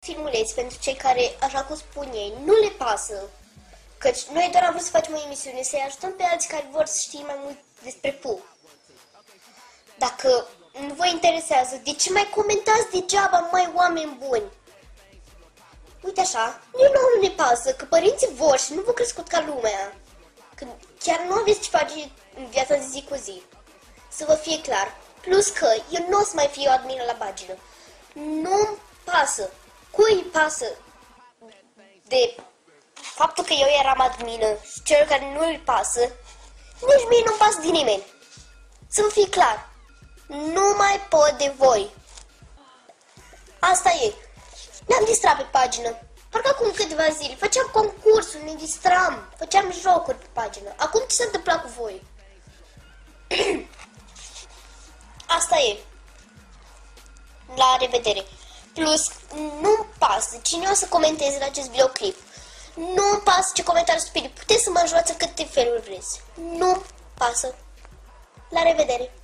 filmuleți pentru cei care, așa cum spun ei, nu le pasă. Căci noi doar am vrut să facem o emisiune, să-i ajutăm pe alții care vor să știe mai mult despre PUC. Dacă nu vă interesează, de ce mai comentați degeaba, mai oameni buni? Uite așa, nici nouă nu ne pasă, că părinții voștri nu v-au crescut ca lumea. Că chiar nu aveți ce face în viața de zi cu zi. Să vă fie clar. Plus că eu nu o să mai fiu admină la pagină. Nu-mi pasă. Cui îi pasă de faptul că eu eram admină și celor care nu îi pasă, nici mie nu-mi pasă de nimeni. Să vă fie clar. Nu mai pot de voi. Asta e. Ne-am distrat pe pagină. Parcă acum câteva zile făceam concursuri, ne distram, făceam jocuri pe pagină. Acum ce s-a întâmplat cu voi? Asta e. La revedere. Plus, nu-mi pasă cine o să comenteze la acest videoclip. Nu-mi pasă ce comentarii stupide. Puteți să mă ajutați în câte feluri vreți. Nu-mi pasă. La revedere.